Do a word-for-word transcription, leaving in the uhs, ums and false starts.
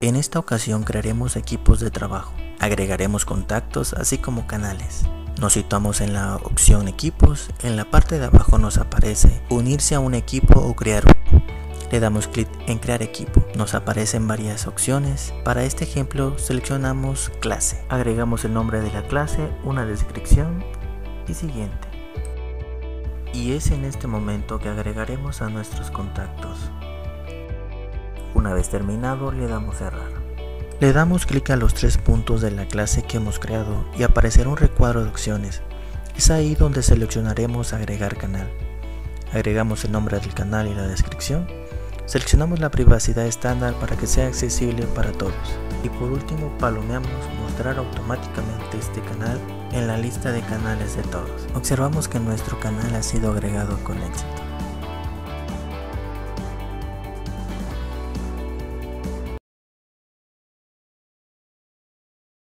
En esta ocasión crearemos equipos de trabajo, agregaremos contactos así como canales. Nos situamos en la opción equipos, en la parte de abajo nos aparece unirse a un equipo o crear uno. Le damos clic en crear equipo, nos aparecen varias opciones. Para este ejemplo seleccionamos clase, agregamos el nombre de la clase, una descripción y siguiente. Y es en este momento que agregaremos a nuestros contactos. Una vez terminado le damos cerrar. Le damos clic a los tres puntos de la clase que hemos creado y aparecerá un recuadro de opciones. Es ahí donde seleccionaremos agregar canal. Agregamos el nombre del canal y la descripción. Seleccionamos la privacidad estándar para que sea accesible para todos. Y por último palomeamos mostrar automáticamente este canal en la lista de canales de todos. Observamos que nuestro canal ha sido agregado con éxito.